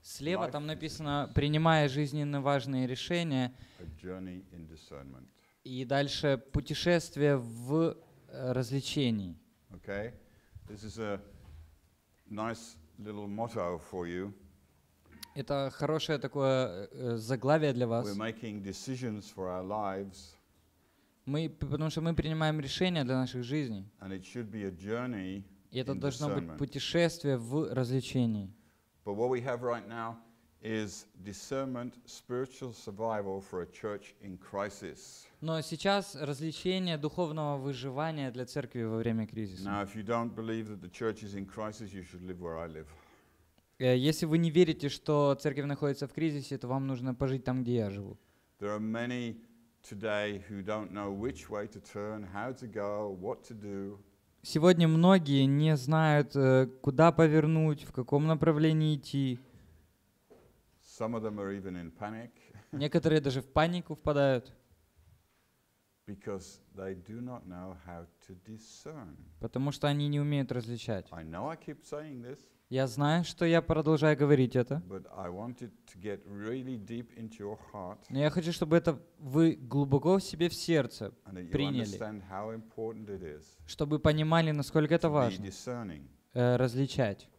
Слева Life там is написано «принимая жизненно важные решения» a journey in discernment. и дальше «путешествие в развлечении». Okay? This is a nice little motto for you. Это хорошее такое заглавие для вас. We're making decisions for our lives, Потому что мы принимаем решения для наших жизней. and it should be a journey И это in должно быть discernment. путешествие в развлечении. But what we have right now is discernment, spiritual survival for a church in crisis. Но сейчас развлечение духовного выживания для церкви во время кризиса. Now, if you don't believe that the church is in crisis, you should live where I live. Если вы не верите, что церковь находится в кризисе, то вам нужно пожить там, где я живу. There are many today who don't know which way to turn, how to go, what to do. Сегодня многие не знают, куда повернуть, в каком направлении идти. Some of them are even in panic Некоторые даже в панику впадают, because they do not know how to discern. потому что они не умеют различать. I know I keep saying this, Я знаю, что я продолжаю говорить это, but I want it to get really deep into your heart но я хочу, чтобы это вы глубоко в себе в сердце and that you приняли, understand how important it is чтобы понимали, насколько это to be важно, discerning. различать.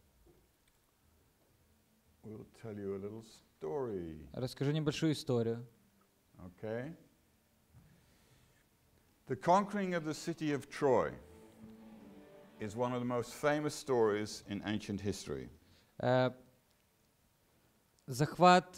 We'll tell you a little story, Расскажу небольшую историю. okay? The conquering of the city of Troy is one of the most famous stories in ancient history. Захват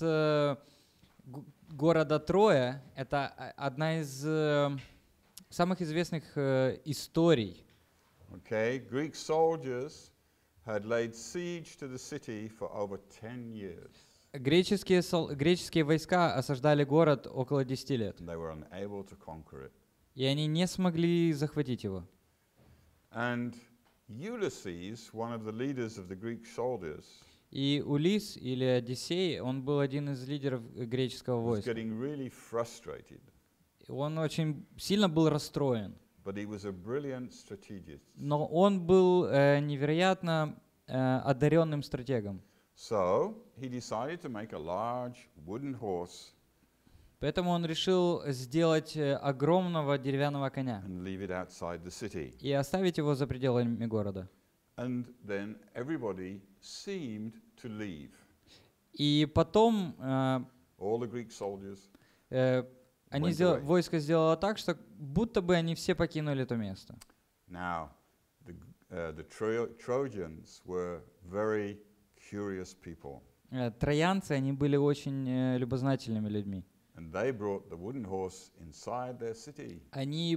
города Троя — это одна из самых известных историй. Okay, Greek soldiers had laid siege to the city for over 10 years. Греческие войска осаждали город около 10 лет, And they were unable to conquer it. и они не смогли захватить его. And Ulysses, one of the leaders of the Greek soldiers, И Улисс или Одиссей, он был один из лидеров греческого was войска. getting really frustrated. Он очень сильно был расстроен, But he was a brilliant strategist. но он был невероятно одаренным стратегом. So he decided to make a large wooden horse Поэтому он решил сделать огромного деревянного коня and leave it outside the city. и оставить его за пределами города. And then everybody seemed to leave. И потом All the Greek soldiers. они Went away. войско сделало так, что будто бы они все покинули то место. Now, the Trojans were very curious people. Троянцы, они были очень любознательными людьми. And they brought the wooden horse inside their city. Они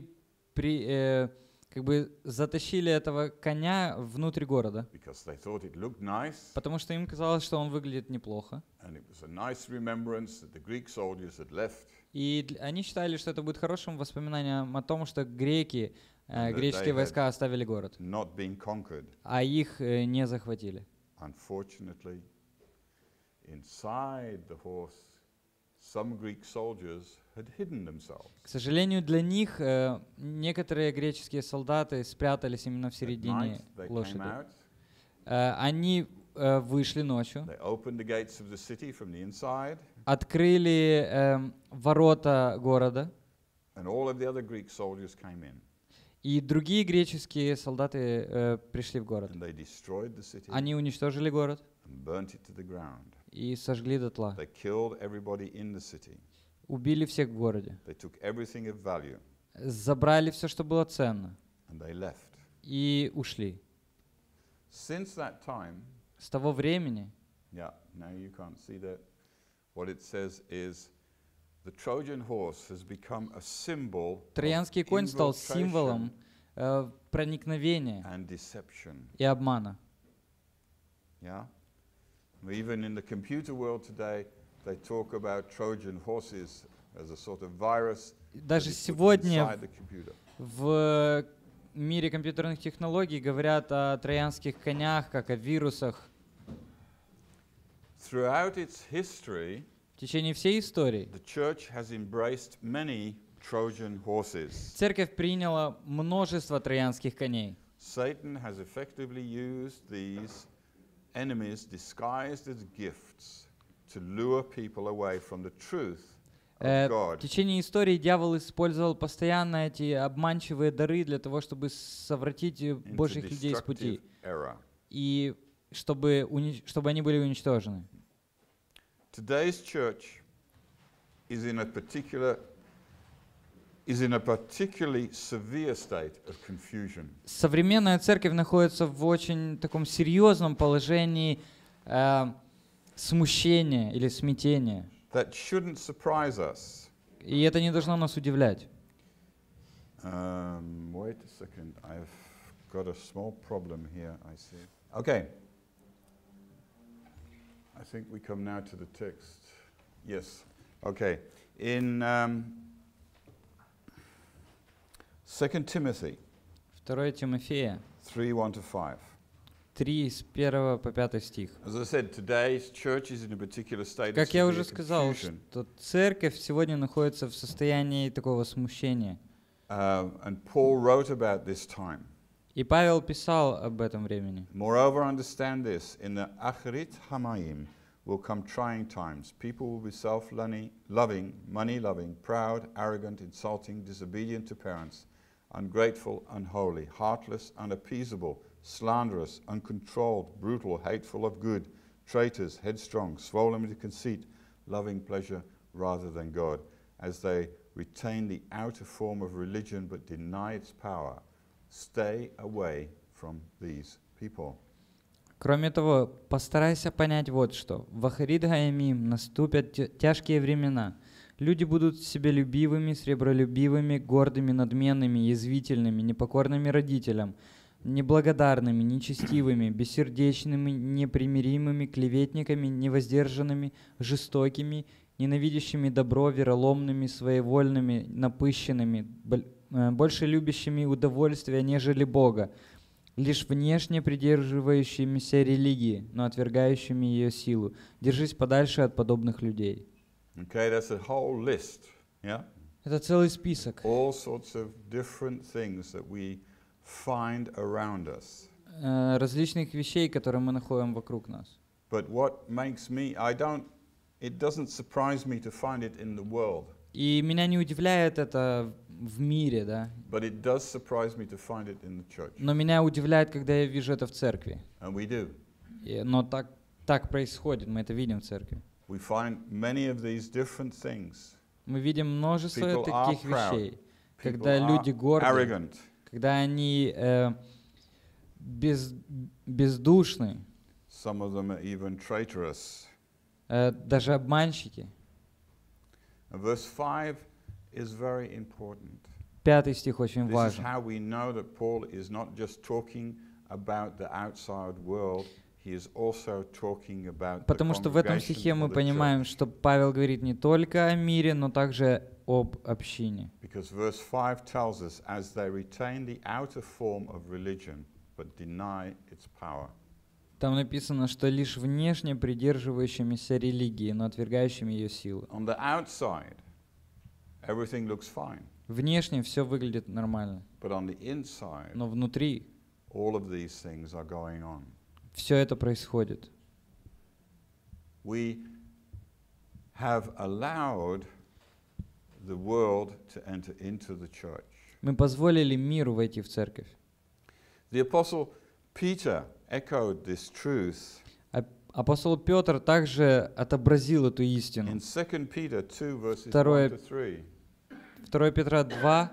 как бы затащили этого коня внутрь города, Because they thought it looked nice, потому что им казалось, что он выглядит неплохо. and it was a nice remembrance that the Greek soldiers had left. И они считали, что это будет хорошим воспоминанием о том, что греческие they войска оставили город, Not being conquered. а их не захватили. Unfortunately, inside the horse, some Greek soldiers had hidden themselves. К сожалению, для них некоторые греческие солдаты спрятались именно в At середине night, they came лошади. out, Они вышли ночью, they opened the gates of the city from the inside, открыли ворота города, and all of the other Greek soldiers came in, и другие греческие солдаты пришли в город. and they destroyed the city Они уничтожили город and burnt it to the ground. и сожгли дотла. They killed everybody in the city. Убили всех в городе. They took everything of value, Забрали все, что было ценно, and they left. и ушли. Since that time, С того времени, yeah, now you can't see that. What it says is the Trojan horse has become a symbol of троянский конь стал infiltration символом проникновения and deception. и обмана. Yeah? Even in the computer world today, they talk about Trojan horses as a sort of virus that Даже is put сегодня inside the computer. в мире компьютерных технологий говорят о троянских конях, как о вирусах. Throughout its history, В течение всей истории the church has embraced many Trojan horses. церковь приняла множество троянских коней. Satan has effectively used these enemies disguised as gifts to lure people away from the truth of В God течение истории дьявол использовал постоянно эти обманчивые дары для того, чтобы совратить into Божьих людей с destructive пути, error. и чтобы они были уничтожены. Today's church is in a particularly severe state of confusion. Современная церковь находится в очень таком серьезном положении смущения или смятения. That shouldn't surprise us. И это не должно нас удивлять. Wait a second, I've got a small problem here, I see. Okay. I think we come now to the text. Yes. Okay. In 2 Timothy 2 Тимофея 3:1-5. 3 с 1 по 5 стих. As I said, today's church is in a particular state of Как я severe уже сказал, confusion. что церковь сегодня находится в состоянии такого смущения. And Paul wrote about this time. И Павел писал об этом времени. Moreover, understand this, in the Acharit Hamayim will come trying times. People will be self-loving, money-loving, proud, arrogant, insulting, disobedient to parents, ungrateful, unholy, heartless, unappeasable, slanderous, uncontrolled, brutal, hateful of good, traitors, headstrong, swollen with conceit, loving pleasure rather than God, as they retain the outer form of religion but deny its power. Stay away from these people. Кроме того, постарайся понять вот что. В Ахарит Гаямим наступят тяжкие времена. Люди будут себялюбивыми, сребролюбивыми, гордыми, надменными, язвительными, непокорными родителям, неблагодарными, нечестивыми, бессердечными, непримиримыми, клеветниками, невоздержанными, жестокими, ненавидящими добро, вероломными, своевольными, напыщенными, больше любящими удовольствия, нежели Бога, лишь внешне придерживающимися религии, но отвергающими ее силу. Держись подальше от подобных людей. Okay, that's a whole list, yeah? Это целый список All sorts of different things that we find around us. Различных вещей, которые мы находим вокруг нас. But what makes me, it doesn't surprise me to find it in the world. И меня не удивляет это в мире, да? But it does surprise me to find it in the church. Но меня удивляет, когда я вижу это в церкви. And we do. Но так происходит, мы это видим в церкви. We find many of these different things. Мы видим множество People are таких proud. вещей, People когда are люди горды, arrogant. когда они бездушны, Some of them are even traitorous. даже обманщики. And verse 5 is very important. 5 стих очень This is важен. how we know that Paul is not just talking about the outside world, he is also talking about the Потому что в этом congregation стихе мы of the понимаем, church. что Павел говорит не только о мире, но также об общине. Because verse 5 tells us, as they retain the outer form of religion, but deny its power. Там написано, что лишь внешне придерживающимися религии, но отвергающими ее силу. On the outside, everything looks fine. Внешне все выглядит нормально, But on the inside, но внутри all of these things are going on. все это происходит. We have allowed the world to enter into the church. Мы позволили миру войти в церковь. The apostle Peter echoed this truth Апостол Петр также отобразил эту истину. in 2 Peter 2 verses Второе- 1-3. 2 Петра 2.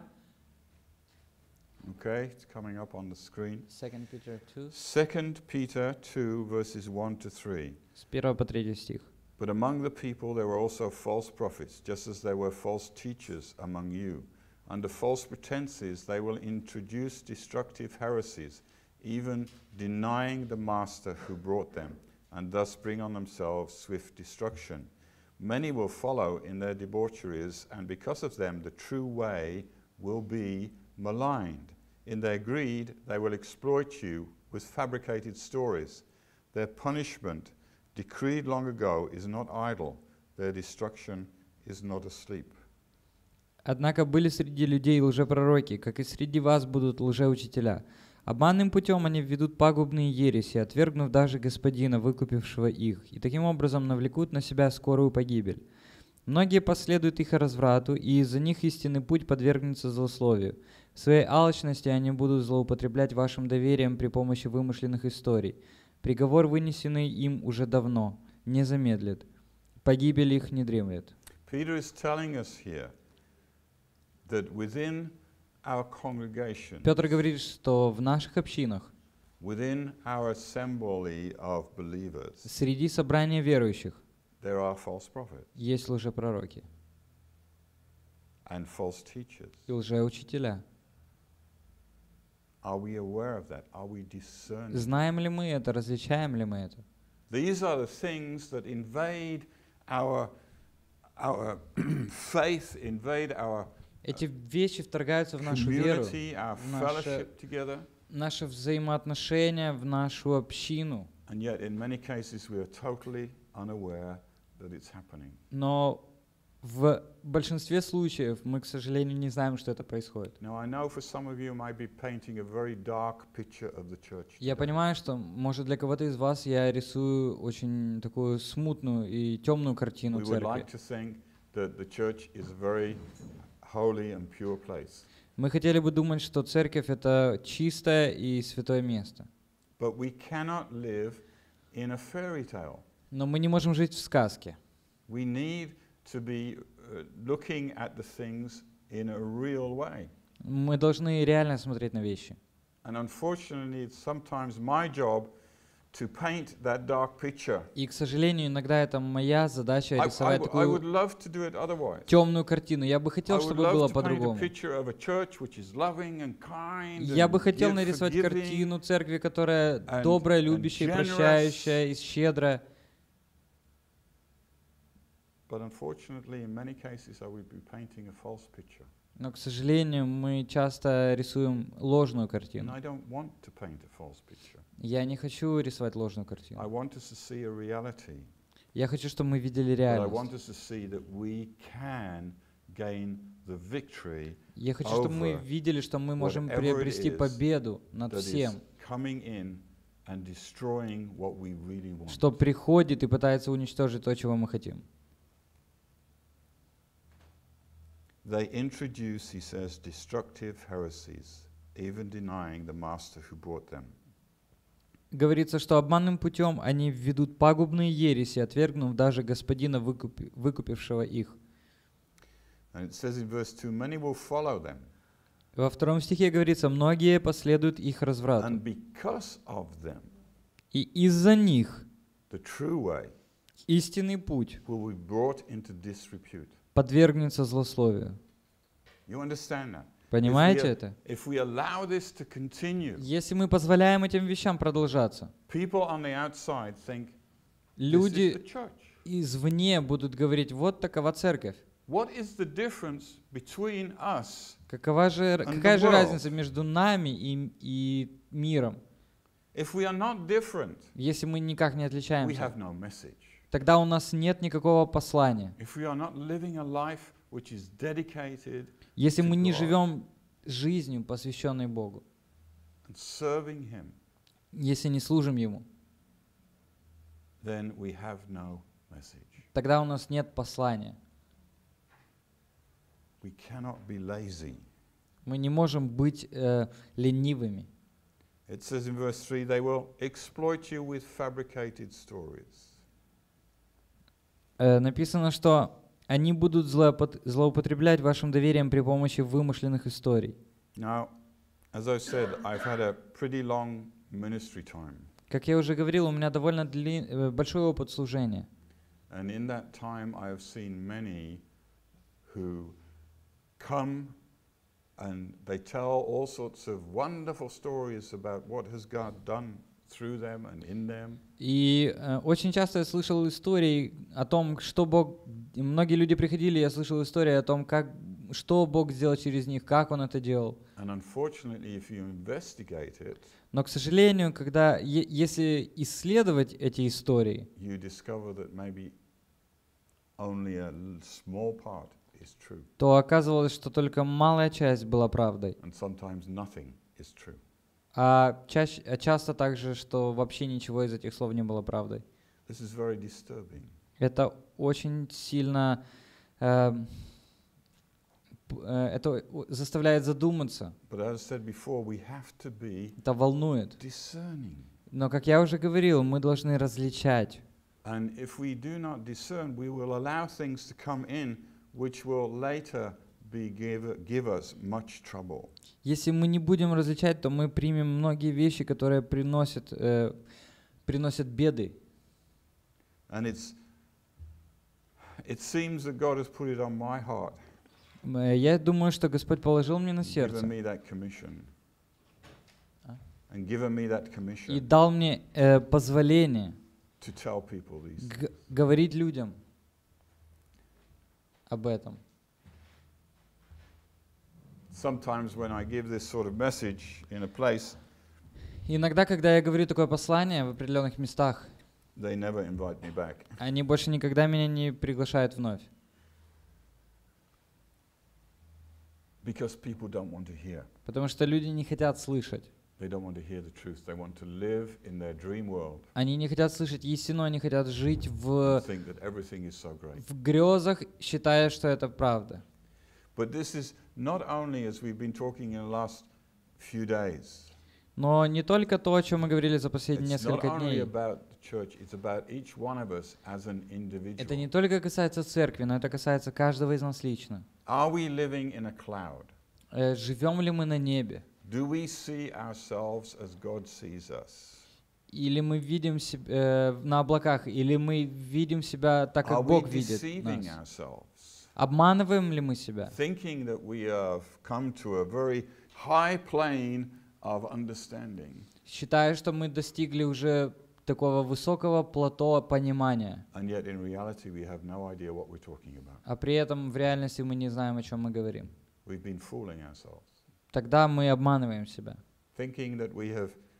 Okay, it's coming up on the screen. 2 Петра 2. 2 Peter 2 verses 1-3. С 1 по 3 стих. But among the people there were also false prophets, just as there were false teachers among you. Under false pretenses they will introduce destructive heresies, even denying the master who brought them, and thus bring on themselves swift destruction. Many will follow in their debaucheries, and because of them the true way will be maligned. In their greed they will exploit you with fabricated stories. Their punishment, decreed long ago, is not idle. Their destruction is not asleep. Однако были среди людей лжепророки, как и среди вас будут лжеучителя. Обманным путем они введут пагубные ереси, отвергнув даже Господина, выкупившего их, и таким образом навлекут на себя скорую погибель. Многие последуют их разврату, и из-за них истинный путь подвергнется злословию. В своей алчности они будут злоупотреблять вашим доверием при помощи вымышленных историй. Приговор, вынесенный им уже давно, не замедлит. Погибель их не дремлет. Peter is telling us here that within our congregation, Петр говорит, что в наших общинах, within our assembly of believers, среди собрания верующих, there are false prophets есть лжепророки and false teachers. и лжеучителя. Are we aware of that? Are we discerning? Знаем ли мы это, различаем ли мы это? These are the things that invade our faith, invade our Эти вещи вторгаются в нашу веру, community, our в наше, fellowship together. наши взаимоотношения, в нашу общину. And yet in many cases we are totally unaware that it's happening. Но в большинстве случаев мы, к сожалению, не знаем, что это происходит. Now I know for some of you might be painting a very dark picture of the church. Я понимаю, что, может, для кого-то из вас я рисую очень такую смутную и темную картину We would церкви. like to think that the church is a very holy and pure place. Мы хотели бы думать, что церковь — это чистое и святое место. But we cannot live in a fairy tale. Но мы не можем жить в сказке. We need to be looking at the things in a real way. Мы должны реально смотреть на вещи. And unfortunately, it's sometimes my job to paint that dark picture. И, к сожалению, иногда это моя задача I рисовать would такую love to do it otherwise. темную картину. Я бы I хотел, would чтобы было love to paint a по-другому. picture of a church which is loving and kind Я бы and хотел нарисовать forgiving. картину церкви, которая and- добрая, and любящая, generous. прощающая и щедрая. But unfortunately, in many cases, I would be painting a false picture. Но, к сожалению, мы часто рисуем ложную And картину. I don't want to paint a false picture. Я не хочу рисовать ложную I картину. want us to see a reality. Я хочу, чтобы мы видели But I want реальность. us to see that we can gain the victory Я хочу, чтобы мы over видели, что мы можем whatever it приобрести is победу над that is всем, coming in and destroying what we really want. что приходит и пытается уничтожить то, чего мы хотим. They introduce, he says, destructive heresies, even denying the master who brought them. Говорится, что обманным путем они введут пагубные ереси, отвергнув даже Господина, выкупившего их. And it says in verse 2, many will follow them. Во 2 стихе говорится, многие последуют их разврату. And because of them, И из-за них the true way истинный путь will be brought into disrepute. подвергнется злословию. You understand that? Понимаете это? If we allow this to continue, Если мы позволяем этим вещам продолжаться, people on the outside think, this is the люди church. извне будут говорить, вот такова церковь. What is the difference between us? Какая же the world. разница между нами и миром? If we are not different, Если мы никак не we отличаемся, have no message. тогда у нас нет никакого послания. If we are not living a life which is dedicated Если to мы не God живем жизнью, посвященной Богу, and serving Him, если не служим Ему, then we have no message. тогда у нас нет послания. We cannot be lazy. Мы не можем быть ленивыми. It says in verse 3, they will exploit you with fabricated stories. Написано, что они будут злоупотреблять вашим доверием при помощи вымышленных историй. Now, as I said, I've had a pretty long ministry time. Как я уже говорил, у меня довольно большой опыт служения. And in that time, I have seen many who come and they tell all sorts of wonderful stories about what has God done through them and in them. И очень часто я слышал истории о том, что Бог... Многие люди приходили, я слышал истории о том, что Бог сделал через них, как Он это делал. And unfortunately, if you investigate it, Но, к сожалению, если исследовать эти истории, you discover that maybe only a small part is true, то оказывалось, что только малая часть была правдой, and sometimes nothing is true. часто также, что вообще ничего из этих слов не было правдой. This is very disturbing. Это очень сильно это заставляет задуматься. But as I said before, we have to be Это волнует. discerning. Но, как я уже говорил, мы должны различать. And if we do not discern, we will allow things to come in which will later give us much trouble. Если мы не будем различать, то мы примем многие вещи, которые приносят беды. And it seems that God has put it on my heart. Я думаю, что Господь положил мне на Given сердце me that commission. And given me that и commission дал мне позволение to tell people these. говорить людям об этом. Sometimes when I give this sort of message in a place, Иногда, когда я говорю такое послание в определенных местах, they never invite me back. они больше никогда меня не приглашают вновь. Because people don't want to hear. Потому что люди не хотят слышать. They don't want to hear the truth. They want to live in their dream world Они не хотят слышать истину, они хотят жить and think that everything is so great. в грезах, считая, что это правда. But this is not only, as we've been talking in the last few days, Но не только то, о чем мы говорили за последние it's not несколько only дней. about the church, it's about each one of us as an Это не individual. только касается церкви, но это касается каждого из нас лично. Are we living in a cloud? Живем ли мы на небе? Do we see ourselves as God sees us? Или мы видим себя на облаках, или мы видим себя так, Are как we Бог видит deceiving нас? ourselves? Обманываем ли мы себя? Thinking that we have come to a very high plane of understanding, Считая, что мы достигли уже такого высокого плато понимания, and yet in reality we have no idea what we're talking about. а при этом в реальности мы не знаем, о чем мы говорим. We've been fooling ourselves, Тогда мы обманываем себя. thinking that we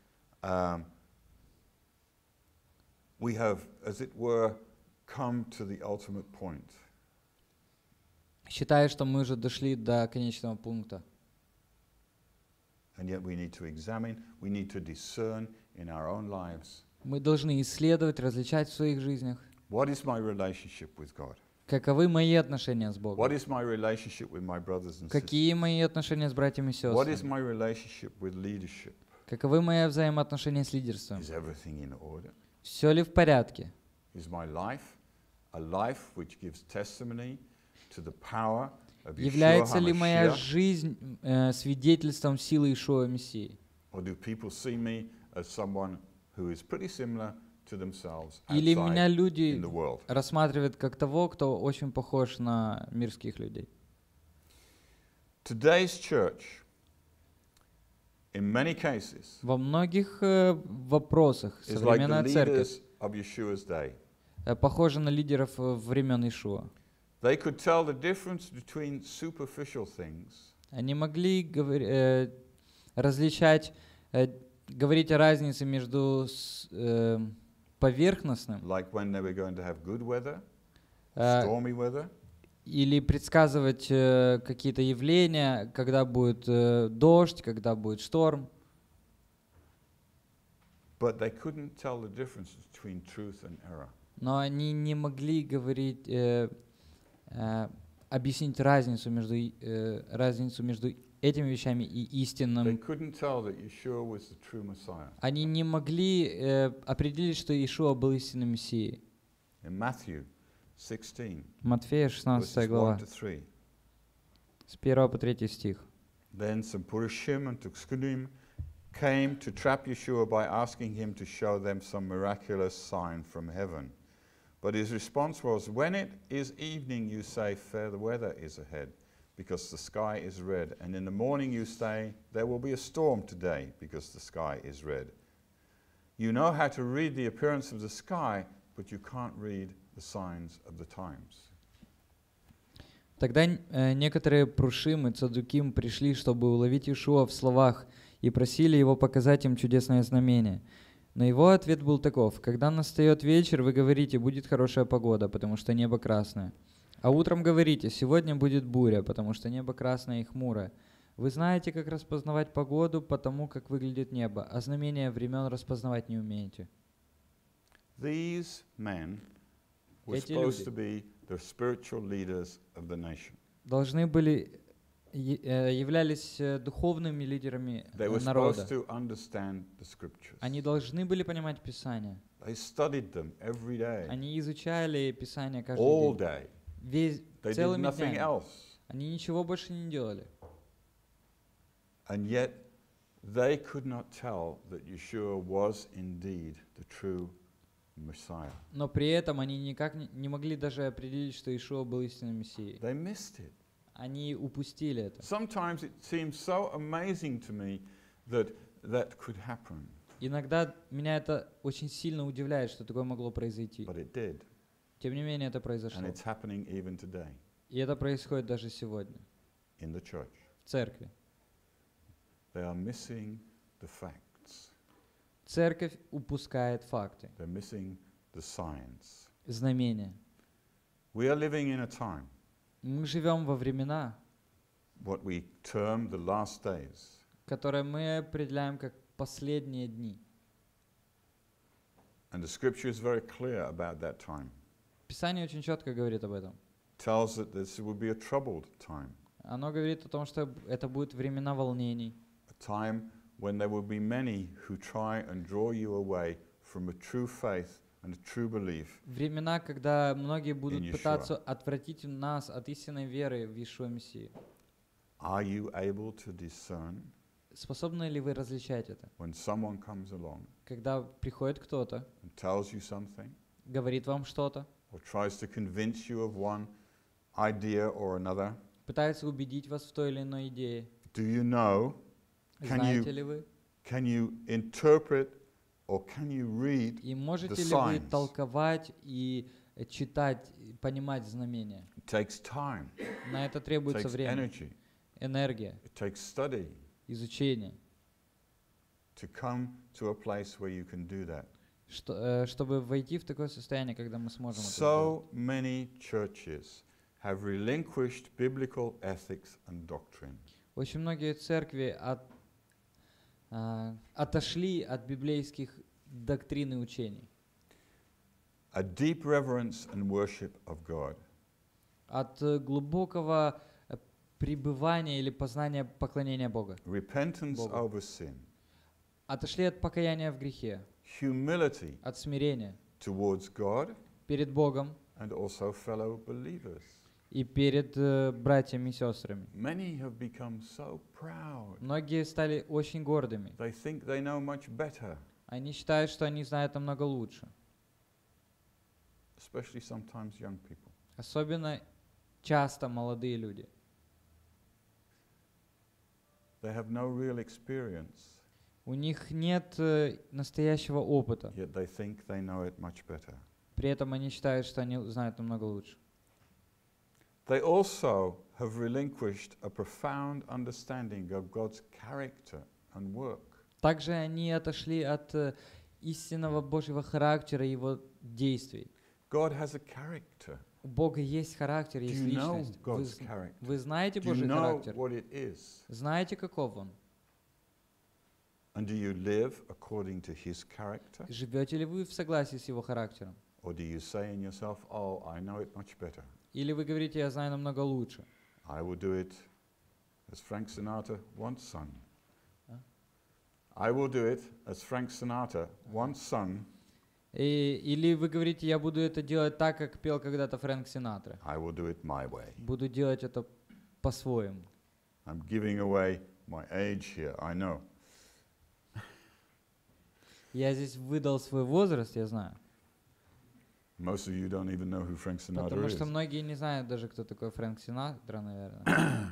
have, as it were, come to the ultimate point. Считая, что мы уже дошли до конечного пункта. And yet we need to examine, we need to discern in our own lives, Мы должны исследовать, различать в своих жизнях, what is my relationship with God? каковы мои отношения с Богом, What is my relationship with my brothers and sisters? какие мои отношения с братьями и What is сестрами, my relationship with leadership? каковы мои взаимоотношения с лидерством, Is everything in order? все ли в порядке, Is my life a life which gives testimony to the power of Yeshua является ли моя HaMashiach? жизнь свидетельством силы Иешуа Мессии, Or do people see me as someone who is pretty similar to themselves или меня outside in люди the world? рассматривают как того, кто очень похож на мирских людей. Today's church, in many cases, Во многих вопросах is like the современная церковь leaders of Yeshua's day. похожа на лидеров времен Иешуа. They could tell the difference between superficial things Они могли различать, говорить о разнице между поверхностным like when they were going to have good weather, э, stormy weather, или предсказывать какие-то явления, когда будет дождь, когда будет шторм. but they couldn't tell the difference between truth and error. Но они не могли говорить, объяснить разницу между этими вещами и They истинным. couldn't tell that Yeshua was the true Messiah. Они не могли определить, что Иешуа был истинным Мессией. In Matthew 16, Матфея, verses 16 1 глава, to 3. с 1 по 3 стих. Then some Purushim and Tukskunim came to trap Yeshua by asking him to show them some miraculous sign from heaven. But his response was, when it is evening, you say, fair weather is ahead, because the sky is red. And in the morning you say, there will be a storm today, because the sky is red. You know how to read the appearance of the sky, but you can't read the signs of the times. Тогда некоторые прушим и цадуким пришли, чтобы уловить Иешуа в словах, и просили его показать им чудесное знамение. Но его ответ был таков: когда настает вечер, вы говорите, будет хорошая погода, потому что небо красное. А утром говорите, сегодня будет буря, потому что небо красное и хмурое. Вы знаете, как распознавать погоду по тому, как выглядит небо, а знамения времен распознавать не умеете. These men were Эти supposed to люди be the spiritual leaders of the nation. должны были, являлись духовными лидерами They were supposed народа. to understand the scriptures. Они должны были понимать Писание. They studied them every day, Они изучали Писание каждый all день. day. Весь, They did целыми nothing днями. else. Они ничего больше не делали. And yet, they could not tell that Yeshua was indeed the true Messiah. Но при этом они никак не могли даже определить, что Иешуа был истинным Мессией. They missed it. Они упустили это. Sometimes it seems so amazing to me that that could happen, Иногда меня это очень сильно удивляет, что такое могло произойти. but it did. Тем не менее, это произошло. And it's happening even today И это происходит даже сегодня in the church. в церкви. They are missing the facts. Церковь упускает факты, They're missing the signs. знамения. We are living in a time, Мы живем во времена, what we term the last days. которые мы определяем как последние дни. And the scripture is very clear about that time. Писание очень четко говорит об этом. Tells that this will be a troubled time, Оно говорит о том, что это будут времена волнений, a time when there will be many who try and draw you away from a true faith and a true belief. времена, когда многие In будут Yeshua. пытаться отвратить нас от истинной веры в Иешуа Мессию. Are you able to discern Способны ли вы различать это? when someone comes along Когда приходит кто-то, and tells you something говорит вам что-то, or tries to convince you of one idea or another? пытается убедить вас в той или иной идее. Do you know, Can Знаете you- ли вы? can you interpret or can you read? И можете the ли вы signs? толковать и читать, и понимать знамения? It takes time, На это it требуется takes время, energy, энергия, it takes study изучение, to come to a place where you can do that. чтобы войти в такое состояние, когда мы сможем это сделать. So many churches have relinquished biblical ethics and doctrine. Очень многие церкви отошли от библейских доктрин и учений, A deep reverence and worship of God. от глубокого пребывания или познания поклонения Бога. Repentance Богу. over sin. Отошли от покаяния в грехе, Humility от смирения towards God перед Богом and also fellow believers. и перед братьями и сестрами. Many have become so proud. Многие стали очень гордыми. They think they know much better, Они считают, что они знают намного лучше. especially sometimes young people. Особенно часто молодые люди. They have no real experience, У них нет настоящего опыта. yet they think they know it much better. При этом они считают, что они знают намного лучше. They also have relinquished a profound understanding of God's character and work. Также они отошли от истинного Божьего характера и его действий. God has a character. У Бога есть характер, Do есть you know личность. God's character? Вы знаете Do you Божий know характер? what it is? Знаете, каков Он? And do you live according to His character? Живете ли вы в согласии с Его характером? Or do you say in yourself, oh, I know it much better. Или вы говорите, я знаю намного лучше? I will do it as Frank Sinatra once sung. Huh? I will do it as Frank Sinatra once sung. Или вы говорите, я буду это делать так, как пел когда-то Фрэнк Синатра. I will do it my way. Буду делать это по-своему. I'm giving away my age here, I know. Я здесь выдал свой возраст, я знаю. Most of you don't even know who Frank Sinatra Потому is. что многие не знают даже, кто такой Фрэнк Синатра, наверное.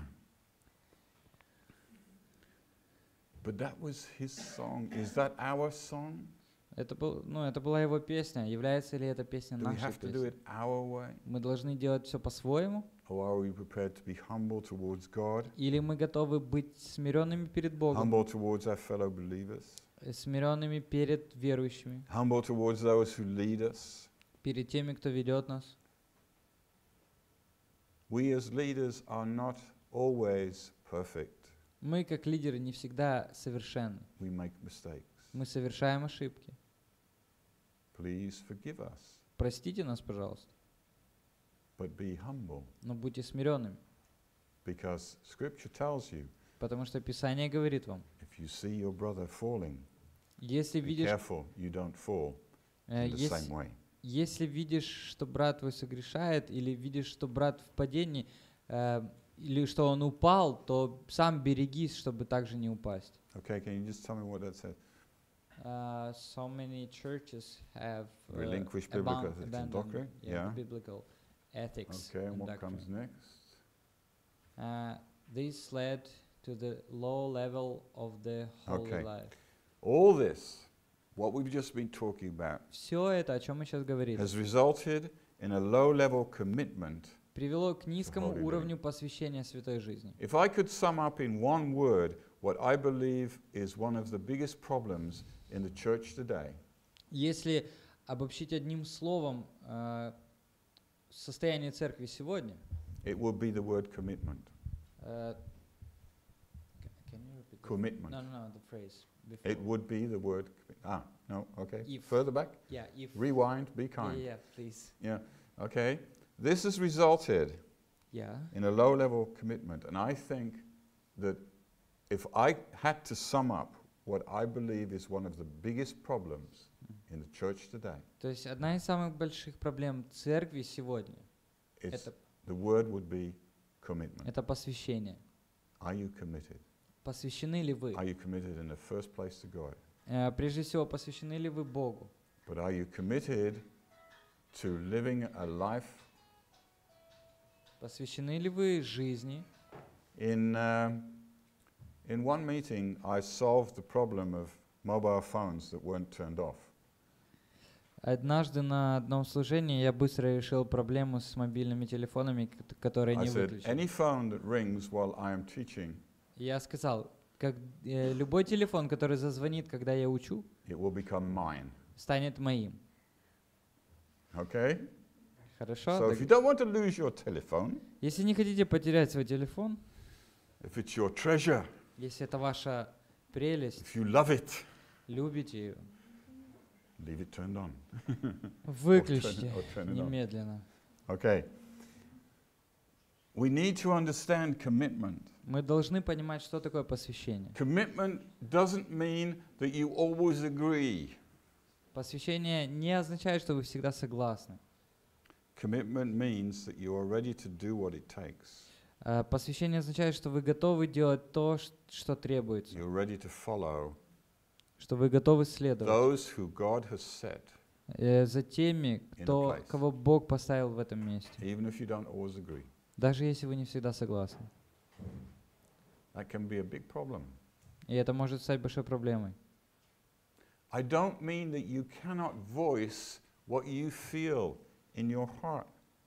But that was his song. Is that our song? Это была его песня. Является ли эта песня Do we нашей have to do песней? it our way? Мы должны делать все по-своему? Or are we prepared to be humble towards God, Или мы готовы быть смиренными перед Богом, humble towards our fellow believers, смиренными перед верующими, humble towards those who lead us? перед теми, кто ведет нас? We as leaders are not always perfect. Мы, как лидеры, не всегда совершенны. We make mistakes. Мы совершаем ошибки. Please forgive us, Простите нас, пожалуйста, but be humble, но будьте смиренными, because Scripture tells you, потому что Писание говорит вам, if you see your brother falling, если be видишь, careful you don't fall in the same way. если видишь, что брат твой согрешает, или видишь, что брат в падении, или что он упал, то сам берегись, чтобы также не упасть. Okay, can you just tell me what that said? So many churches have Relinquish biblical ethics and abandoned doctrine. Yeah. biblical ethics Okay, and and what doctrine. comes next? This led to the low level of the holy Okay. life. All this, what we've just been talking about, Все это, о чем мы сейчас говорили, has resulted in a low-level commitment. привело к низкому holy уровню посвящения святой жизни. If I could sum up in one word what I believe is one of the biggest problems in the church today, Если обобщить одним словом состояние церкви сегодня, it will be the word commitment. can you repeat that? Commitment. No, the phrase before. It would be the word. No, okay. If. Further back. Yeah, if. Rewind. Be kind. Yeah, please. Yeah. Okay. This has resulted Yeah. in a low-level commitment, and I think that if I had to sum up what I believe is one of the biggest problems in the church today, То есть одна из самых больших проблем церкви сегодня it's это, the word would be commitment. это посвящение. Are you committed? Посвящены ли вы? Are you committed in the first place to God? Прежде всего, посвящены ли вы Богу? But are you committed to living a life Посвящены ли вы жизни? in one meeting I solved the problem of mobile phones that weren't turned off. Однажды на одном служении я быстро решил проблему с мобильными телефонами, которые I не said, выключены. any phone that rings while I am teaching, Я сказал, как любой телефон, который зазвонит, когда я учу, it will become mine. станет моим. Okay? Хорошо? So if you don't want to lose your telephone, Если не хотите потерять свой телефон, if it's your treasure, если это ваша прелесть, if you love it, любите ее, leave it turned on. выключите or turn it on. немедленно. Okay. We need to understand commitment. Мы должны понимать, что такое посвящение. Commitment doesn't mean that you always agree. Посвящение не означает, что вы всегда согласны. Commitment means that you are ready to do what it takes. Посвящение означает, что вы готовы делать то, что требуется, You're ready to follow что вы готовы следовать those who God has set, за теми, in a кто, place. кого Бог поставил в этом месте, even if you don't always agree. даже если вы не всегда согласны. That can be a big problem. И это может стать большой проблемой. I don't mean that you cannot voice what you feel in your heart.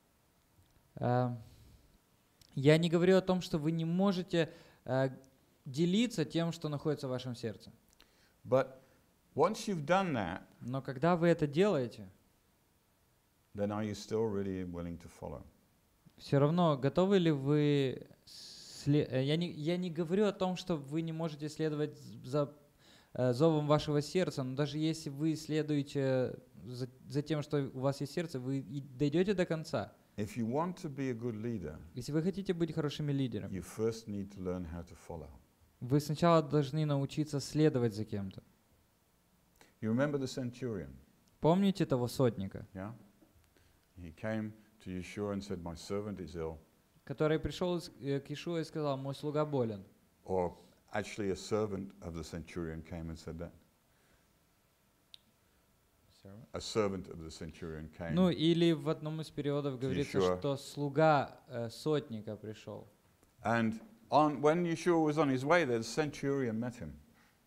Я не говорю о том, что вы не можете делиться тем, что находится в вашем сердце. But once you've done that, Но когда вы это делаете, then are you still really willing to follow? все равно готовы ли вы... Я не говорю о том, что вы не можете следовать за зовом вашего сердца, но даже если вы следуете за тем, что у вас есть сердце, вы дойдете до конца. If you want to be a good leader, Если вы хотите быть хорошими лидерами, you first need to learn how to follow. вы сначала должны научиться следовать за кем-то. You remember the centurion, Помните того сотника, yeah? He came to Yeshua and said, "My servant is ill." который пришел к Иешуа и сказал, мой слуга болен. Or actually a servant of the centurion came and said that. A servant of the centurion came. Ну или в одном из переводов говорится, Иешуа. что слуга сотника пришел. And when Yeshua was on his way there, the centurion met him.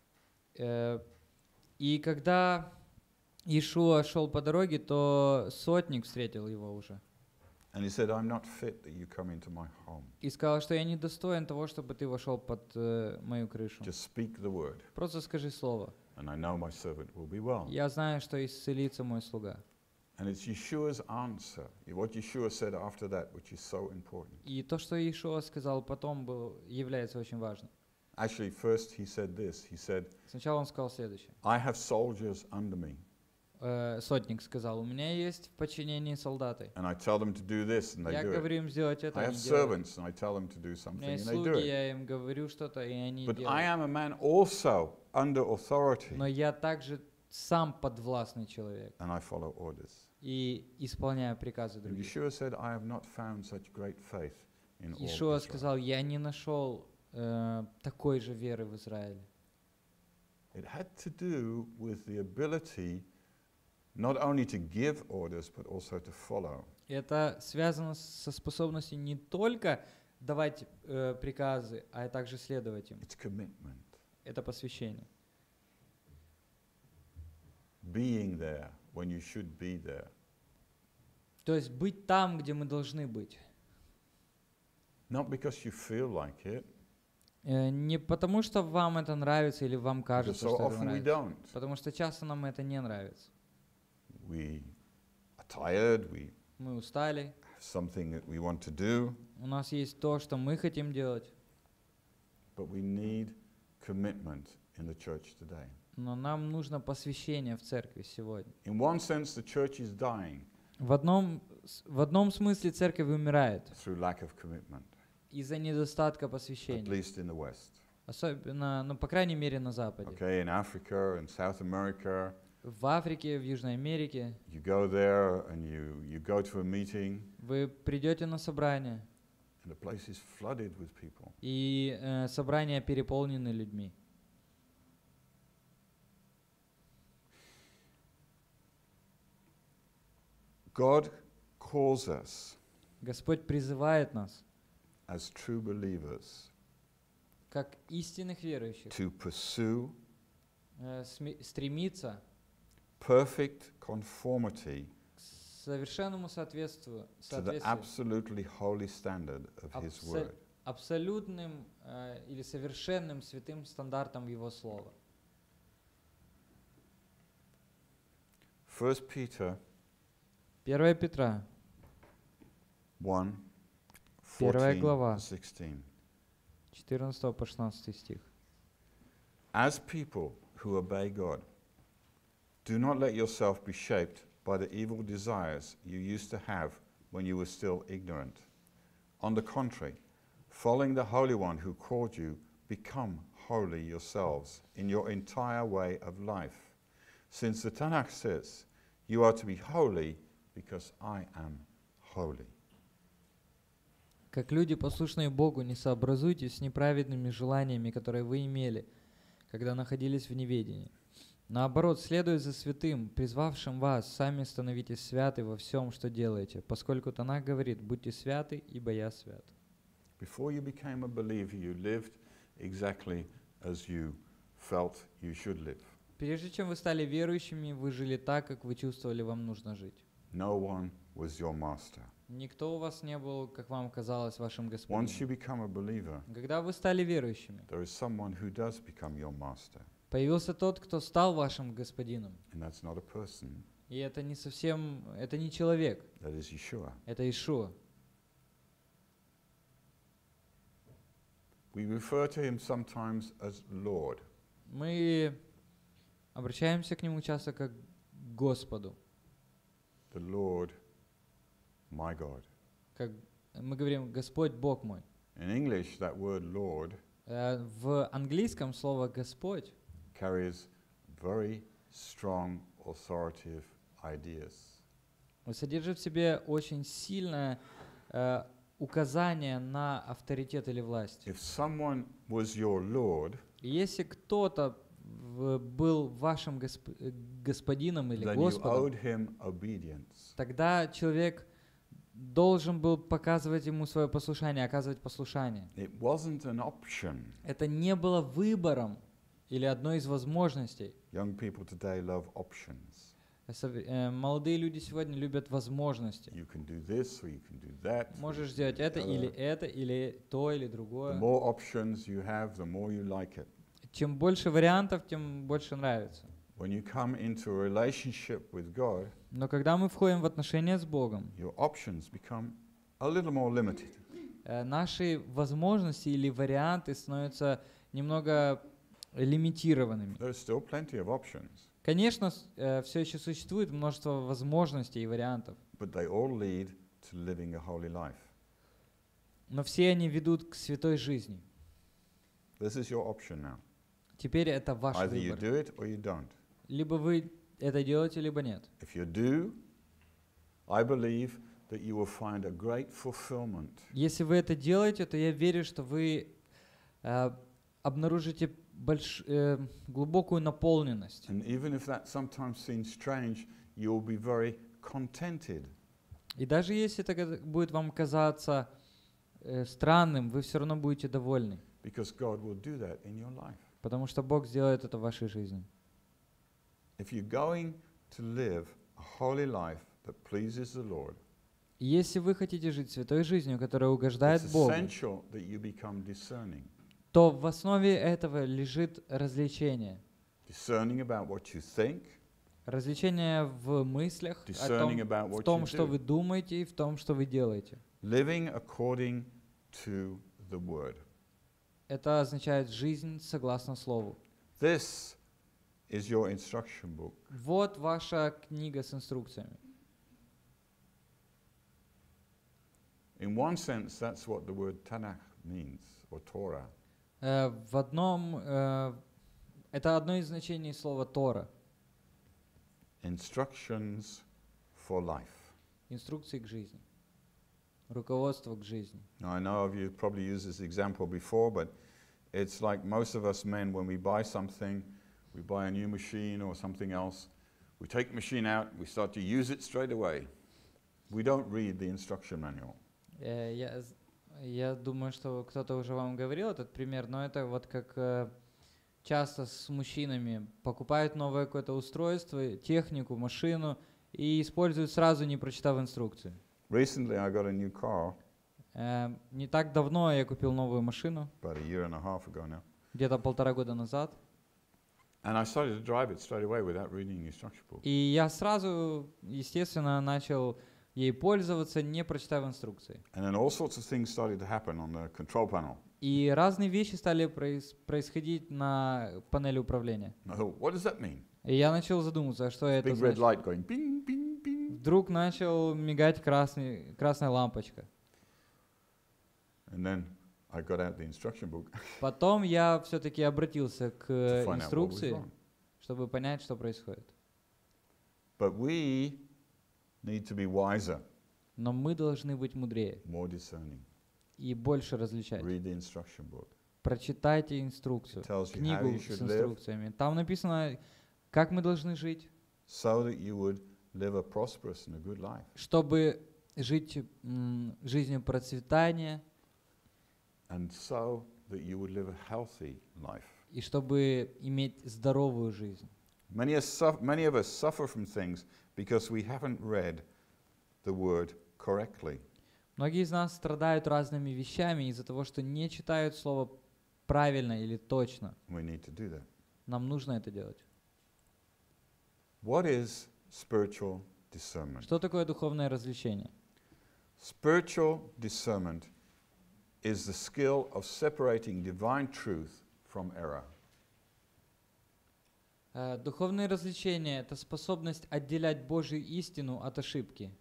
И когда Иешуа шел по дороге, то сотник встретил его уже. And he said, "I'm not fit that you come into my home. И сказал, что я не достоин того, чтобы ты вошел под мою крышу. Just speak the word, Просто скажи слово. and I know my servant will be well." Я знаю, что исцелится мой слуга. And it's Yeshua's answer, what Yeshua said after that, which is so important. И то, что Иешуа сказал потом, является очень важным. Actually, first he said this. He said, Сначала он сказал следующее. I have soldiers under me, Сотник сказал, у меня есть в подчинении солдаты. and I tell them to do this, and they Я do it. говорю им сделать это, I они have делают. servants, and I tell them to do У something, меня есть and they do слуги, it. я им говорю что-то, и они But I делают. am a man also under authority, Но я также сам подвластный человек and I follow orders. и исполняю приказы And других. Yeshua said, I have not found such great faith in all Ишуа Israel. сказал, я не нашел такой же веры в Израиле. It had to do with the ability not only to give orders, but also to follow. Это связано со способностью не только давать приказы, а также следовать им. It's commitment. Это посвящение. Being there when you should be there. То есть быть там, где мы должны быть. Not because you feel like it, Не потому, что вам это нравится или вам because кажется, so что это often we нравится. don't. Потому что часто нам это не нравится. We are tired, we Мы устали, have something that we want to do, у нас есть то, что мы хотим делать, but we need commitment in the church today. но нам нужно посвящение в церкви сегодня. In one sense, the church is dying В одном смысле церковь умирает through lack of commitment, из-за недостатка at посвящения. least in the West. Особенно, ну, по крайней мере, на Западе. Okay, in Africa and South America, В Африке, в Южной Америке you go there and you go to a meeting, вы придете на собрание, and the place is flooded with people. и собрания переполнены людьми. God calls us Господь призывает нас, as true believers как истинных верующих, to pursue стремиться perfect conformity к совершенному соответствию, to the absolutely holy standard of His Word. абсолютным или совершенным святым стандартам Его Слова. 1 Peter 1 Петра, 1, Первая 14 глава. to 16. 14 по 16 стих. As people who obey God, do not let yourself be shaped by the evil desires you used to have when you were still ignorant. On the contrary, following the Holy One who called you, become holy yourselves in your entire way of life. Since the Tanakh says, you are to be holy because I am holy. Как люди, послушные Богу, не сообразуйтесь с неправедными желаниями, которые вы имели, когда находились в неведении. Наоборот, следуя за святым, призвавшим вас, сами становитесь святы во всем, что делаете, поскольку Танах говорит, будьте святы, ибо я свят. Before you became a believer, you lived exactly as you felt you should live. Прежде чем вы стали верующими, вы жили так, как вы чувствовали, вам нужно жить. No one was your master. Никто у вас не был, как вам казалось, вашим Once господином. you become a believer, Когда вы стали верующими, there is someone who does become your master, появился тот, кто стал вашим господином. and that's not a person, И это не совсем, это не человек, that is Yeshua. это Ишуа. We refer to him sometimes as Lord. Мы обращаемся к нему часто как к Господу. The Lord, my God. Как мы говорим «Господь, Бог мой». In English, that word Lord В английском слово «Господь» carries very strong authoritative ideas. содержит в себе очень сильное указание на авторитет или власть. If someone was your Lord, И если кто-то был вашим господином или then you Господом, owed him obedience. тогда человек должен был показывать ему свое послушание, оказывать послушание. It wasn't an option. Это не было выбором или одной из возможностей. Young people today love options. Молодые люди сегодня любят возможности. You can do this or you can do that. Можешь сделать это, или то, или The другое. more options you have, the more you like it. Чем больше вариантов, тем больше нравится. When you come into a relationship with God, Но когда мы входим в отношения с Богом, your options become a little more limited. наши возможности или варианты становятся немного лимитированными. There are still plenty of options, Конечно, все еще существует множество возможностей и вариантов, but they all lead to living a holy life. но все они ведут к святой жизни. This is your option now. Теперь это ваш Either you выбор. do it or you don't. Либо вы это делаете, либо нет. If you do, I believe that you will find a great fulfillment. Если вы это делаете, то я верю, что вы обнаружите глубокую наполненность. And even if that sometimes seems strange, you will be very contented. И даже если это будет вам казаться странным, вы все равно будете довольны, Because God will do that in your life. потому что Бог сделает это в вашей жизни. If you're going to live a holy life that pleases the Lord, И если вы хотите жить святой жизнью, которая угождает it's Богу, essential that you become discerning. то в основе этого лежит развлечение. Discerning about what you think, Развлечение в мыслях, discerning about в what том, you что do. вы думаете, и в том, что вы делаете. Living according to the Word. Это означает жизнь согласно Слову. This is your instruction book. Вот ваша книга с инструкциями. In one sense, that's what the word Tanakh means, or Torah. Это одно из значений слова Тора. Instructions for life. Инструкции к жизни. Руководство к жизни. Now, I know you've probably used this example before, but it's like most of us men, when we buy something, we buy a new machine or something else, we take the machine out, we start to use it straight away. We don't read the instruction manual. Я думаю, что кто-то уже вам говорил этот пример, но это вот как часто с мужчинами покупают новое какое-то устройство, технику, машину и используют сразу, не прочитав инструкцию. Recently, I got a new car, Не так давно я купил новую машину, about a year and a half ago now, где-то 1,5 года назад, and I started to drive it straight away without reading the instruction book. и я сразу, естественно, начал ей пользоваться, не прочитав инструкции. And then all sorts of things started to happen on the control panel. И разные вещи стали происходить на панели управления. And I thought, what does that mean? И я начал задумываться, а что это Big red значит. light going bing, bing, bing. Вдруг начал мигать красная лампочка. And then I got out the instruction book Потом я все-таки обратился к to find out what was инструкции, wrong. чтобы понять, что происходит. But we need to be wiser, Но мы должны быть мудрее more discerning. и больше различать. Read the instruction book. Прочитайте инструкцию, It tells you how книгу you с should live, инструкциями. Там написано, как мы должны жить, so that you would live a prosperous and a good life. чтобы жить жизнью процветания And so that you would live a healthy life. и чтобы иметь здоровую жизнь. Many of us suffer from things because we haven't read the word correctly. Многие из нас страдают разными вещами из-за того, что не читают слово правильно или точно. We need to do that. Нам нужно это делать. What is spiritual discernment? Что такое духовное развлечение? Spiritual discernment is the skill of separating divine truth from error. Духовное развлечение — это способность отделять Божью истину от ошибки.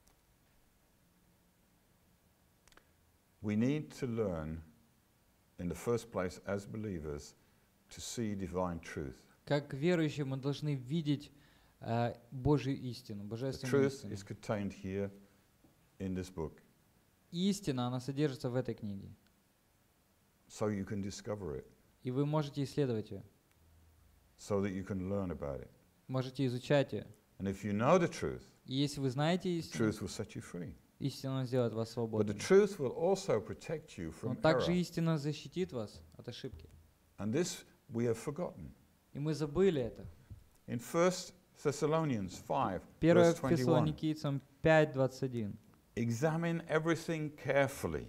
We need to learn, in the first place, as believers, to see divine truth. Как верующие мы должны видеть Божью истину, The божественную truth истину. is contained here in this book, Истина, она содержится в этой книге. so you can discover it, И вы можете исследовать ее, so that you can learn about it. можете изучать ее. And if you know the truth, И если вы знаете the истину, truth will set you free. истина сделает вас But the свободными. truth will also protect you Но from также error. истина защитит вас от ошибки. And this we have forgotten. И мы забыли это. In 1 Thessalonians 5, 1 verse 21, Фессалоникийцам 5:21. examine everything carefully.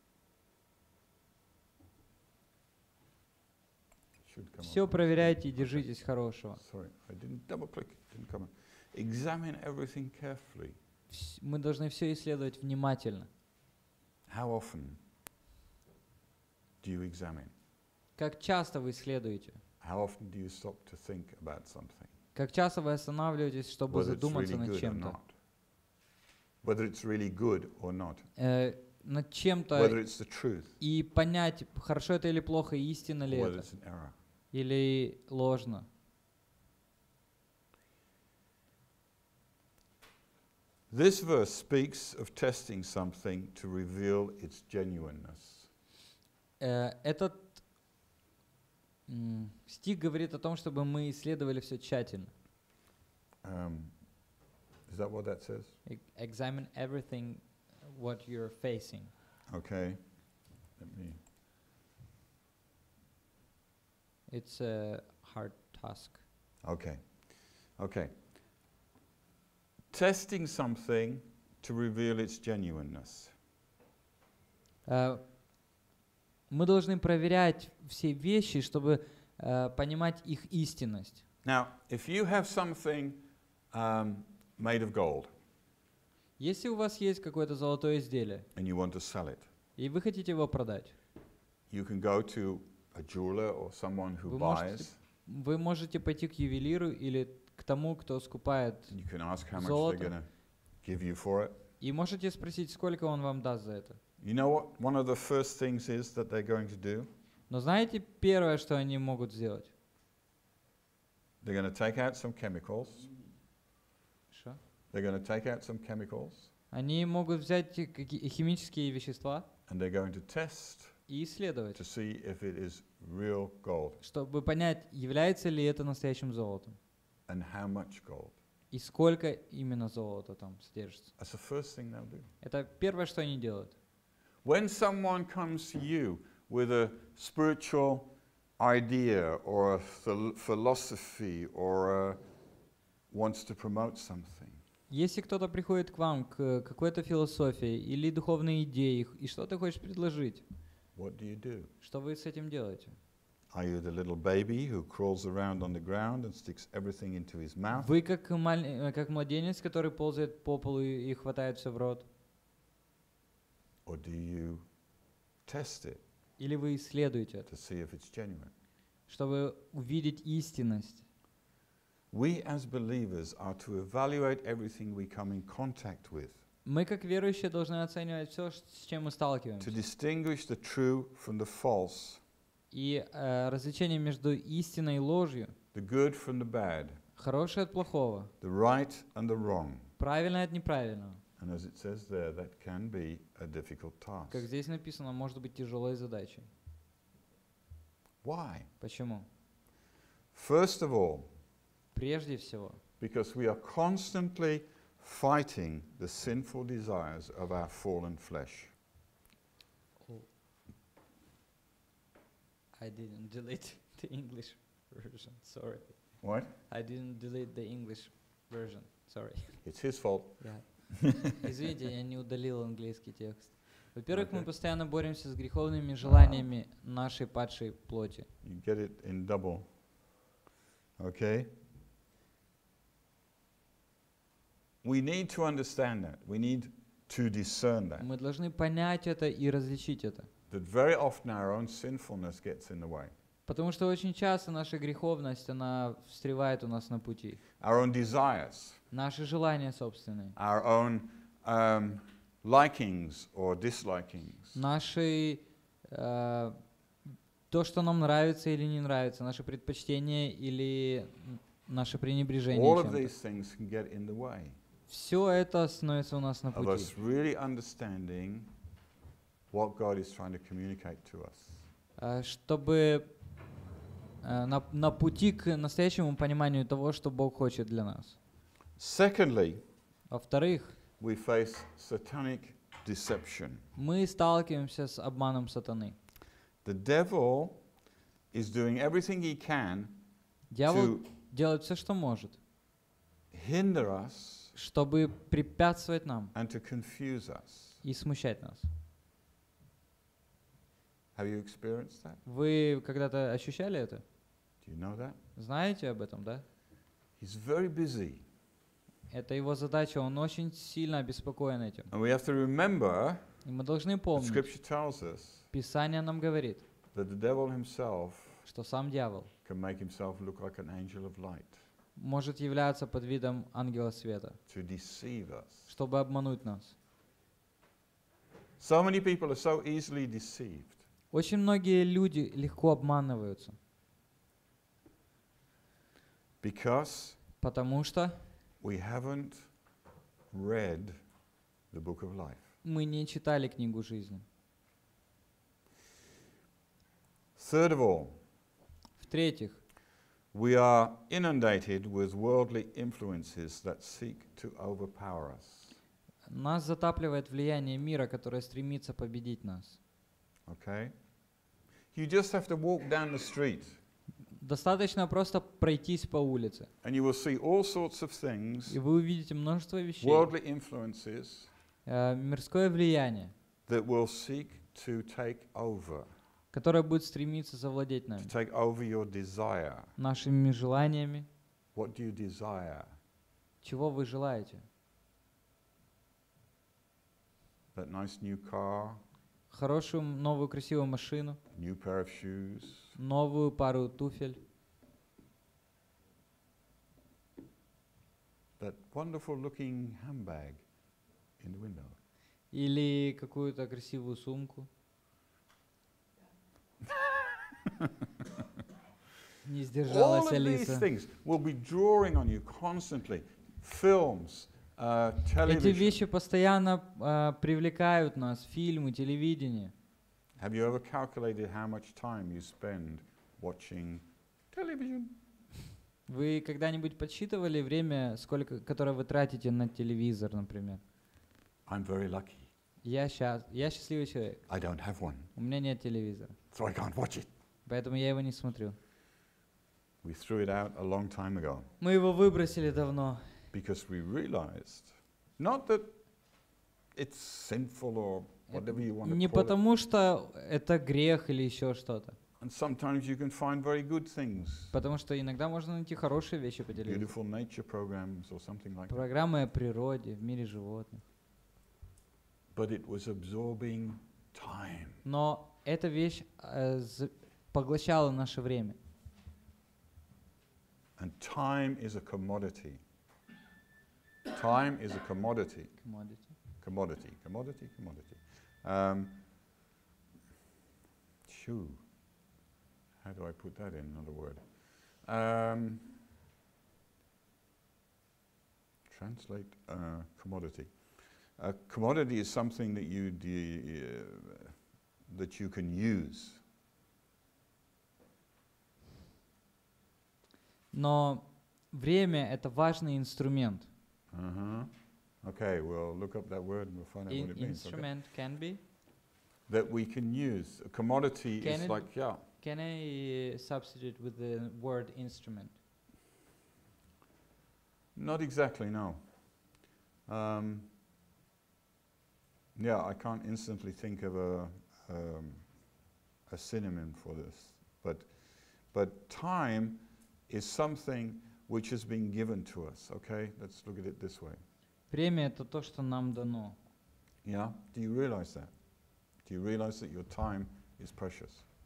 Should come Все up. проверяйте и держитесь хорошего. Sorry, I didn't double click. It didn't come up. Examine everything carefully. Мы должны все исследовать внимательно. How often do you examine? Как часто вы исследуете? How often do you stop to think about something? Как часто вы останавливаетесь, чтобы Whether it's задуматься really над good or чем-то? not. Whether it's really good or not. Над чем-то Whether it's the truth и понять, хорошо это или плохо, истинно ли or whether это, it's an error. или ложно. This verse speaks of testing something to reveal its genuineness. Этот стих говорит о том, чтобы мы исследовали все тщательно. Is that what that says? Examine everything what you're facing. Okay. Let me. It's a hard task. Okay. Okay. Testing something to reveal its genuineness. Мы должны проверять все вещи, чтобы понимать их истинность. Now, if you have something made of gold Если у вас есть какое-то золотое изделие, and you want to sell it, и вы хотите его продать, you can go to a jeweler or someone who вы можете пойти к ювелиру или к тому, кто скупает you can ask how much they're золото, going to give you for it. и можете спросить, сколько он вам даст за это. You know what one of the first things is that they're going to do? Но знаете, первое, что они могут сделать? They're going to take out some chemicals. Что? They're going to take out some chemicals Они могут взять химические вещества and they're going to test и исследовать, to see if it is real gold чтобы понять, является ли это настоящим золотом and how much gold. и сколько именно золота там содержится. That's the first thing they'll do. Это первое, что они делают. When someone comes to you with a spiritual idea or a philosophy or wants to promote something, Если кто-то приходит к вам к какой-то философии или духовной идее, и что ты хочешь предложить, what do you do? что вы с этим делаете? Are you the little baby who crawls around on the ground and sticks everything into his mouth? Вы как младенец, который ползает по полу и хватает все в рот? Or do you test it Или вы исследуете это, to see if it's genuine? чтобы увидеть истинность? We as believers are to evaluate everything we come in contact with, Мы, как верующие, должны оценивать все, с чем мы to сталкиваемся. distinguish the true from the false, И различение между истиной и ложью, the good from the bad, хорошее от плохого, the right and the wrong. правильное от неправильного. And as it says there, that can be a difficult task. Как здесь написано, может быть тяжелой задачей. Why? Почему? First of all, Прежде всего, because we are constantly fighting the sinful desires of our fallen flesh. I didn't delete the English version, sorry. What? I didn't delete the English version, sorry. It's his fault. Извините, я не удалил английский текст. Во-первых, мы Okay. постоянно боремся с греховными желаниями нашей падшей плоти. You get it in double. Okay? We need to understand that. We need to discern that. Мы должны понять это и различить это. That very often our own sinfulness gets in the way. Потому что очень часто наша греховность, она встревает у нас на пути. Our own desires, Наши желания собственные. our own likings or dislikings. Наши, то, что нам нравится или не нравится, наши предпочтения или наше пренебрежение All of чем-то. these things can get in the way Все это становится у нас на of пути. us really understanding what God is trying to communicate to us. Чтобы на пути к настоящему пониманию того, что Бог хочет для нас. Secondly, Во-вторых, we face satanic deception. мы сталкиваемся с обманом сатаны. The devil is doing everything he can Дьявол to делает все, что может, hinder us чтобы препятствовать нам and to confuse us. и смущать нас. Have you experienced that? Вы когда-то ощущали это? Do you know that? Знаете об этом, да? He's very busy. Это его задача, он очень сильно обеспокоен этим. And we have to remember, И мы должны the помнить, scripture tells us, Писание нам говорит, that the devil himself что сам дьявол can make himself look like an angel of light может являться под видом ангела света, to deceive us. чтобы обмануть нас. So many people are so easily deceived Очень многие люди легко обманываются, because потому что we haven't read the book of life. мы не читали книгу жизни. Third of all, В-третьих, we are inundated with worldly influences that seek to overpower us. нас затапливает влияние мира, которое стремится победить нас. Okay? You just have to walk down the street Достаточно просто пройтись по улице, and you will see all sorts of things, и вы увидите множество вещей, worldly influences мирское влияние, that will seek to take over, которое будет стремиться завладеть to нами, take over your desire. нашими желаниями. What do you desire? Чего вы желаете? That nice new car, Хорошую, новую, красивую машину, new pair of shoes, новую пару туфель, that wonderful looking handbag in the window. или какую-то красивую сумку. Не All сдержалась of these Алиса. things will be drawing on you constantly. Films, Эти television. вещи постоянно привлекают нас, фильмы, телевидение. Have you ever calculated how much time you spend watching television? Вы когда-нибудь подсчитывали время, которое вы тратите на телевизор, например? I'm very lucky. Я счастливый человек. I don't have one, У меня нет телевизора, so I can't watch it. поэтому я его не смотрю. We threw it out a long time ago Мы его выбросили давно, because we realized not that it's sinful or whatever you want to не call it. потому что это грех или еще что-то, And sometimes you can find very good things, потому что иногда можно найти хорошие вещи по телевизору. beautiful nature programs or something like that. Программы о природе, в мире животных. But it was absorbing time. Но эта вещь поглощала наше время. And time is a commodity. Time is a commodity. Commodity, commodity, commodity. Shoo. How do I put that in another word? Translate commodity. A commodity is something that that you can use. Но время — это важный инструмент. Uh-huh. Okay, we'll look up that word and we'll find out what it means. Okay? Instrument can be. That we can use. A commodity Can is it- like, yeah. Can I substitute with the word instrument? Not exactly, no. Yeah, I can't instantly think of a synonym for this. But time is something which has been given to us, okay? Let's look at it this way. Время — это то, что нам дано. Yeah? Do you realize that? Do you realize that your time is precious?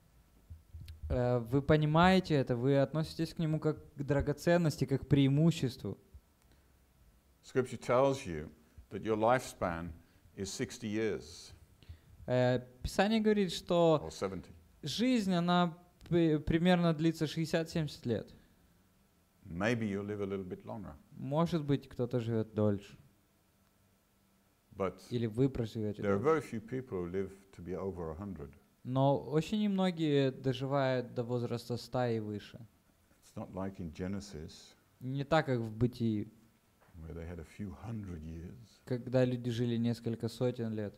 Вы понимаете это, вы относитесь к нему как к драгоценности, как к преимуществу. Scripture tells you that your lifespan is 60 years Писание говорит, что or 70. жизнь, она примерно длится 60-70 лет. Maybe you'll live a little bit longer. Может быть, кто-то живет дольше. But Или вы проживете there are дольше. very few people who live to be over 100. Но очень немногие доживают до возраста 100 и выше. It's not like in Genesis, Не так, как в Бытии, where they had a few hundred years. когда люди жили несколько сотен лет.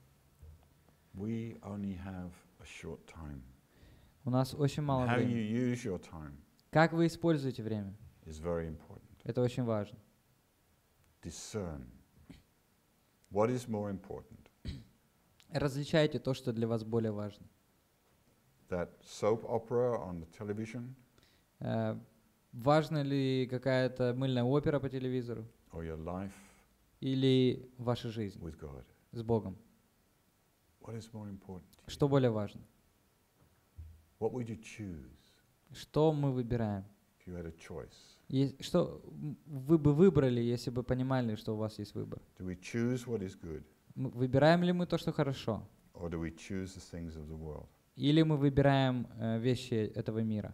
We only have a short time. У нас очень мало How you времени. use your time Как вы используете время? is very important. Это очень важно. Discern. What is more important? Различайте то, что для вас более важно. That soap opera on the television Важна ли какая-то мыльная опера по телевизору or your life или ваша жизнь with God? с Богом? What is more important to you? Что более важно? What would you choose Что мы выбираем? if you had a choice? Что вы бы выбрали, если бы понимали, что у вас есть выбор? Do we choose what is good, Выбираем ли мы то, что хорошо? or do we choose the things of the world? Или мы выбираем вещи этого мира?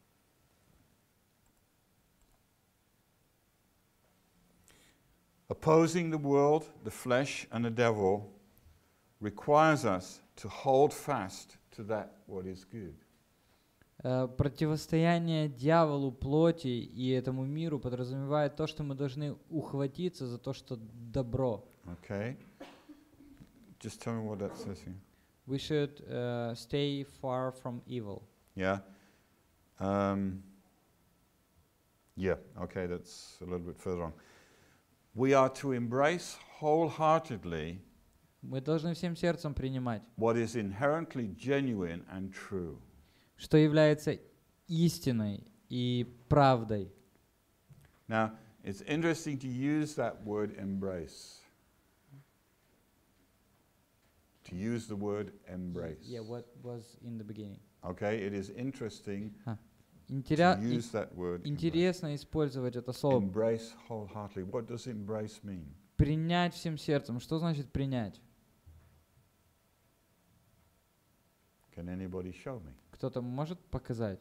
Opposing the world, the flesh, and the devil requires us to hold fast to that what is good. Противостояние дьяволу, плоти и этому миру подразумевает то, что мы должны ухватиться за то, что добро. Okay? Just tell me what that says here. We should stay far from evil. Yeah? Yeah, okay, that's a little bit further on. We are to embrace wholeheartedly Мы должны всем сердцем принимать, what is inherently genuine and true. что является истиной и правдой. Now, it's interesting to use that word embrace. To use the word embrace. Yeah, what was in the beginning. Okay, it is interesting to Интеря- use that word. Интересно использовать это слово. Embrace wholeheartedly. What does embrace mean? Принять всем сердцем. Что значит принять? Can anybody show me? Кто-то может показать?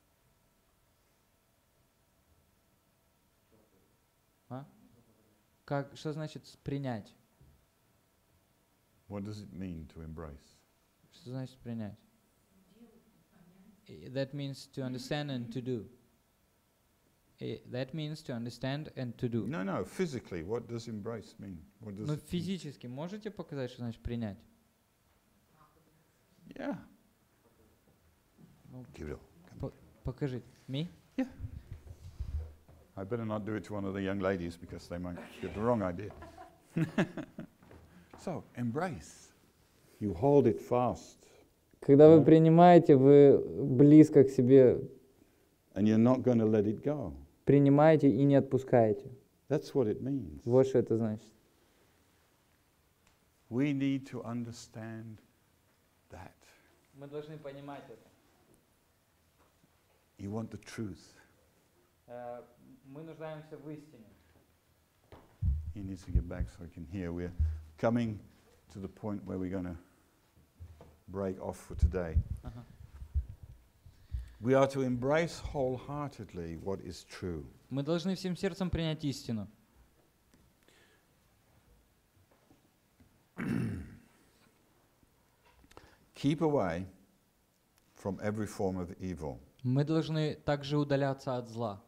Что значит принять? What does it mean to embrace? Что значит принять? That means to understand and to do. That means to understand and to do. No, physically, what does embrace mean? What does Но it mean? физически можете показать, что значит принять? Yeah. Ну, Gabriel, покажите. Me? I better not do it to one of the young ladies because they might get the wrong idea. So, embrace. You hold it fast. Когда вы принимаете, вы близко к себе And you're not going to let it go. принимаете и не отпускаете. That's what it means. Вот что это значит. We need to understand that. Мы должны понимать это. You want the truth. Мы нуждаемся в истине. He needs to get back so I can hear. We're coming to the point where we're going to break off for today. Ага. We are to embrace wholeheartedly what is true. Мы должны всем сердцем принять истину. Keep away from every form of evil. Мы должны также удаляться от зла.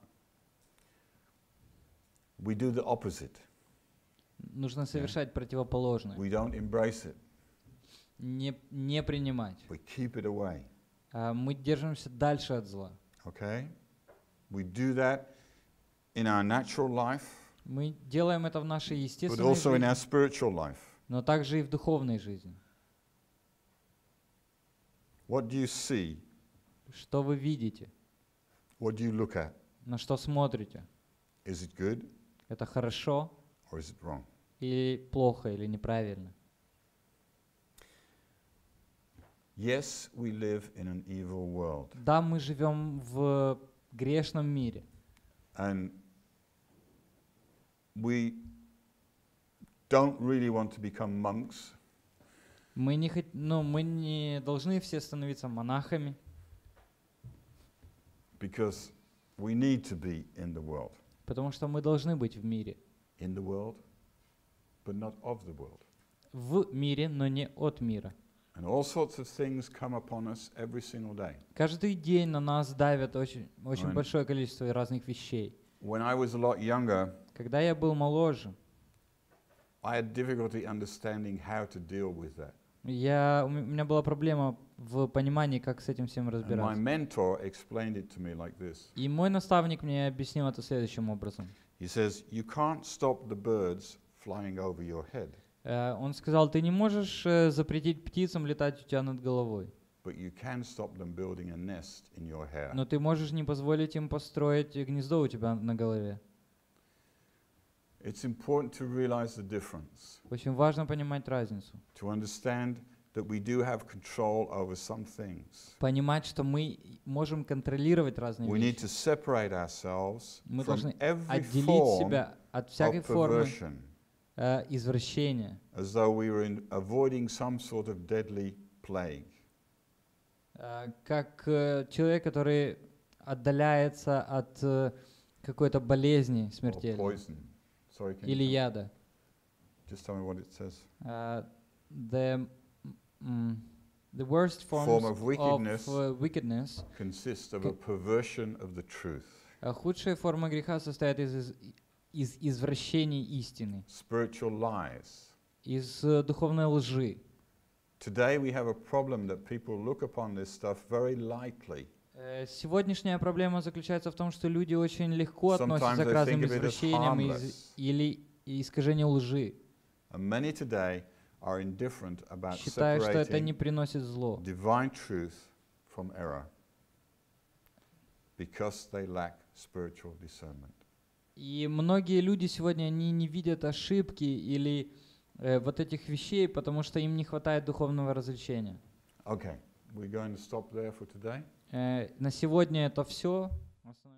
We do the opposite. Нужно совершать противоположное. We don't embrace it. Не принимать. We keep it away. Мы держимся дальше от зла. Okay? We do that in our natural life, Мы делаем это в нашей but естественной also in жизни, our spiritual life. но также и в духовной жизни. What do you see? Что вы видите? What do you look at? На что смотрите? Is it good Это хорошо or is it wrong? или плохо, или неправильно? Yes, we live in an evil world. Да, мы живем в грешном мире. And we don't really want to become monks Мы не должны все становиться монахами, because we need to be in the world. потому что мы должны быть в мире. In the world, but not of the world. В мире, но не от мира. And all sorts of things come upon us every single day. Каждый день на нас давят очень Right. большое количество разных вещей. When I was a lot younger, Когда я был моложе, I had difficulty understanding how to deal with that. у меня была проблема в понимании, как с этим всем And my разбираться. mentor explained it to me like this. И мой наставник мне объяснил это следующим образом. He says, you can't stop the birds flying over your head, Он сказал, ты не можешь запретить птицам летать у тебя над головой, but you can stop them building a nest in your hair. но ты можешь не позволить им построить гнездо у тебя на голове. It's important to realize the difference, Очень важно понимать разницу. to understand that we do have control over some things. Понимать, что мы можем контролировать разные We need вещи. to separate ourselves Мы from должны every отделить form себя от всякой of формы perversion, извращения, as though we were avoiding some sort of deadly plague. как человек, который отдаляется от какой-то болезни Or смертельной poison. Sorry, can или you яда. just tell me what it says? The worst Form forms of wickedness wickedness, consists of a perversion of the truth, худшая форма греха состоит из извращений истины, spiritual lies. из духовной лжи. Today we have a problem that people look upon this stuff very lightly. Сегодняшняя проблема заключается в том, что люди очень легко Sometimes относятся к they разным think of it as извращениям harmless. или искажению лжи. And many today are indifferent about Считаю, что это не separating приносит зло, divine truth from error because they lack spiritual discernment. И многие люди сегодня они не видят ошибки или вот этих вещей, потому что им не хватает духовного развлечения. Okay, we're going to stop there for today. На сегодня это все.